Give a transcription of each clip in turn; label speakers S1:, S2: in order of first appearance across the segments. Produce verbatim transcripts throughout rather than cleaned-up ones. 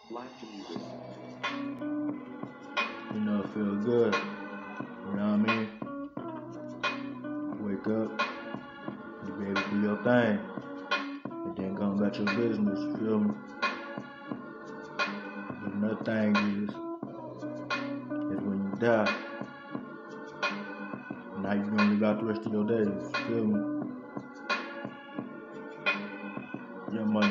S1: You know, it feels good. You know what I mean? Wake up, you be able to do your thing, and then go about your business. You feel me? But another thing is, is when you die, now you gonna live out the rest of your days. You feel me? Yeah, money.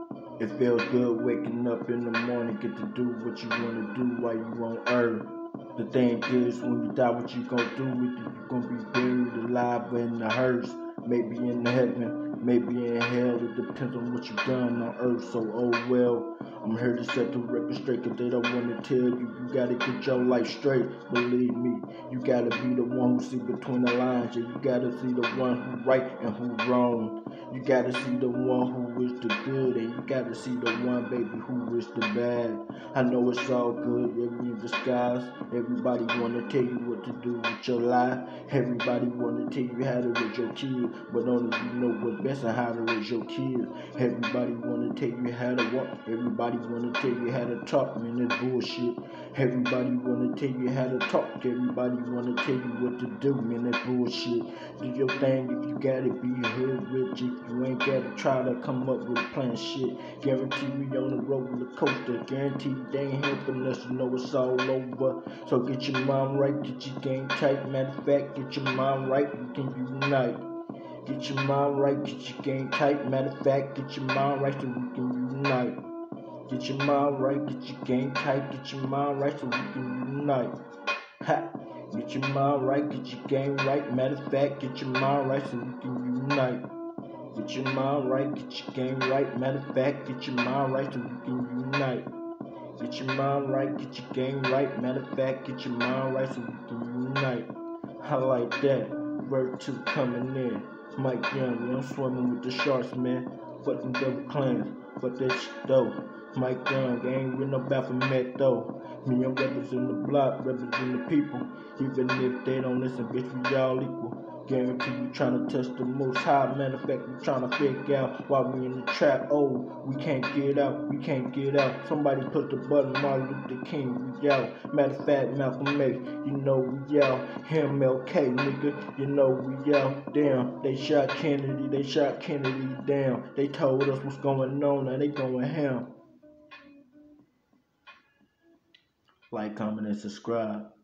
S1: It feels good waking up in the morning, get to do what you wanna do while you on earth. The thing is, when you die, what you gonna do with it? You gonna be buried alive in the hearse, maybe in heaven, maybe in hell. It depends on what you done on earth. So oh well, I'm here to set the record straight, cause they don't wanna tell you. You gotta get your life straight. Believe me, you gotta be the one who see between the lines. Yeah, you gotta see the one who right and who wrong. You gotta see the one who is the good, and you gotta see the one, baby, who is the bad. I know it's all good, every in disguise. Everybody wanna tell you what to do with your life. Everybody wanna tell you how to raise your kids, but only you know what's best and how to raise your kids. Everybody wanna tell you how to walk. Everybody wanna tell you how to talk, man, that's bullshit. Everybody wanna tell you how to talk. Everybody wanna tell you what to do, man, that's bullshit. Do your thing if you gotta be hood rich. If you ain't gotta try to come up with a plan shit. Guarantee we on a roller coaster. Guarantee they ain't helping us, you know it's all over. So get your mind right, get your game tight. Matter of fact, get your mind right, we can unite. Get your mind right, get your game tight. Matter of fact, get your mind right so we can unite. Get your mind right, get your game tight. Get your mind right so we can unite. Ha! Get your mind right, get your game right. Matter of fact, get your mind right so we can unite. Get your mind right, get your game right. Matter of fact, get your mind right so we can unite. Get your mind right, get your game right. Matter of fact, get your mind right so we can unite. I like that. Word two coming in. Mike Young, yeah, I'm swimming with the sharks, man. Fuck them double clans, fuck that shit though. Mike Young, I ain't with no Baphomet though. Me, I'm representing the block, representing the people. Even if they don't listen, bitch, we all equal. Guarantee we tryna touch the most high. Matter of fact, we tryna figure out why we in the trap. Oh, we can't get out, we can't get out. Somebody put the button, Martin Luther King, we out. Matter of fact, Malcolm X, you know we out. M L K, nigga, you know we out. Damn, they shot Kennedy, they shot Kennedy down. They told us what's going on, now they going ham. Like, comment, and subscribe.